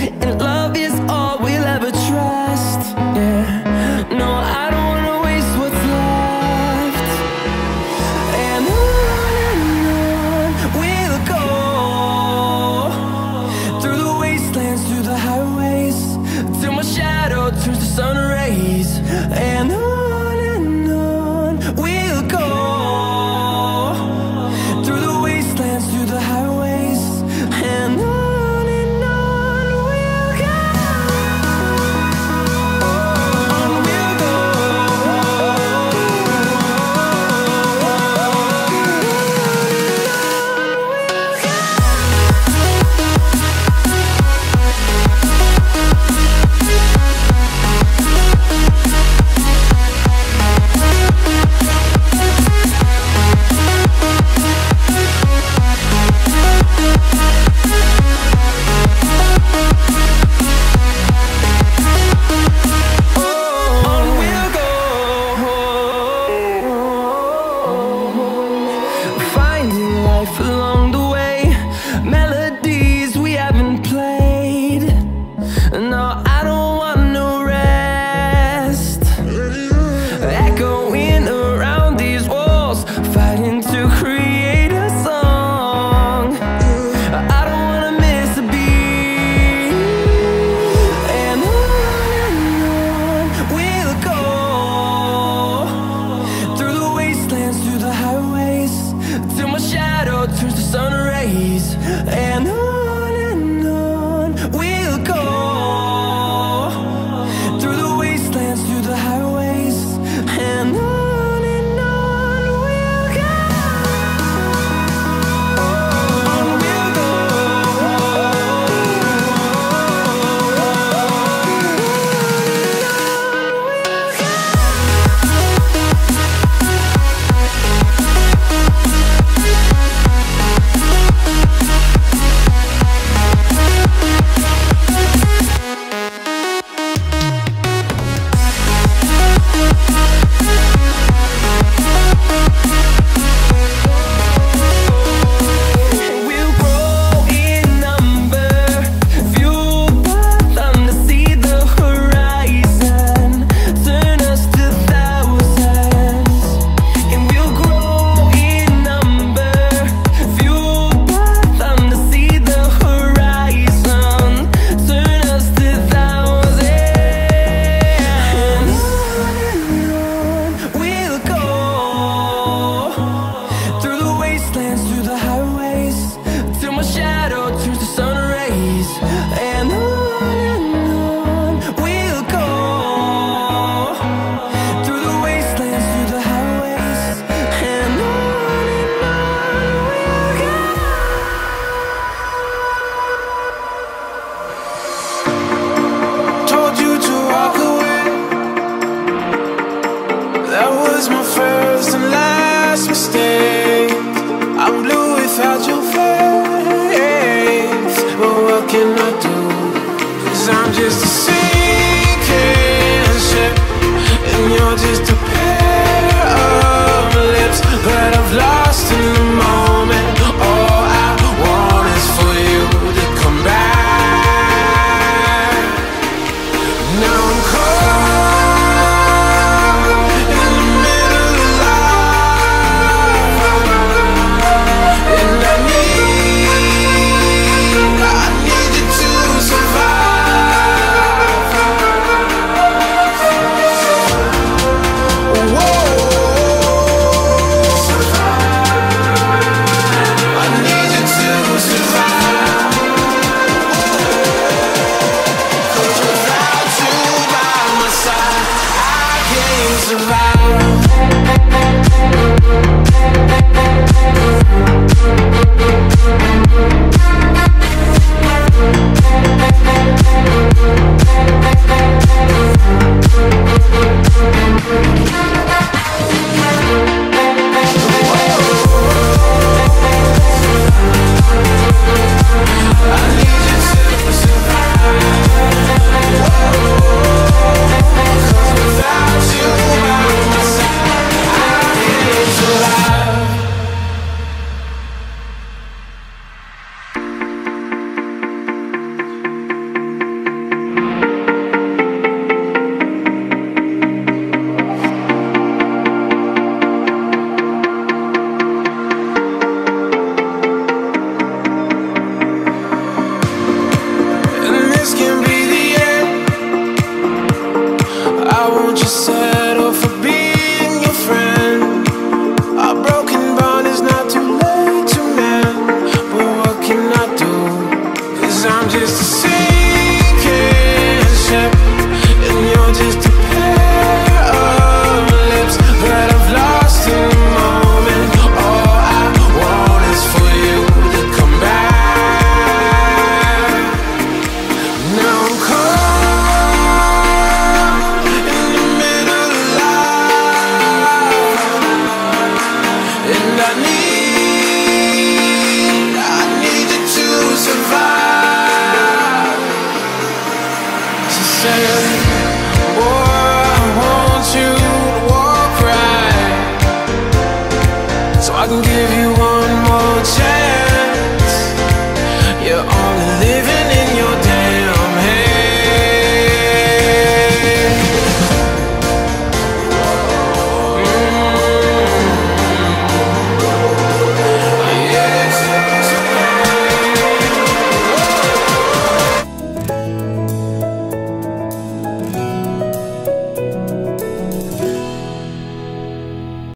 and love is all we'll ever trust. Yeah, no, I don't wanna waste what's left. And on we'll go, through the wastelands, through the highways, till my shadow turns to sun rays. And on we'll go, through the wastelands, through the highways, and on we'll go. On we'll go. Finding life along the way, melodies we haven't played. No, I don't want no rest. Echoing around these walls, fighting to create a song. I don't wanna miss a beat. And on we'll go, through the wastelands, through the highways, till my shadow turns to sun rays. And on we'll go, through the wastelands, through the highways, and on we'll go. On we'll go. We'll grow in number, fueled by them to see the horizon, turn us to thousands. And we'll grow in number, fueled by them to see the horizon, turn us to thousands. And on we'll go, through the wastelands, through the highways, till my shadow turns to sun rays. And on we'll go, through the wastelands, through the highways, and on we'll go. Told you to walk away. That was my first and last mistake. I'm blue without your face. But what can I do? 'Cause I'm just a sinking ship, and you're just a pair of lips that I've lost in the moment. All I want is for you to come back. Now I'm caught in the middle of life, and I need you to survive. sand.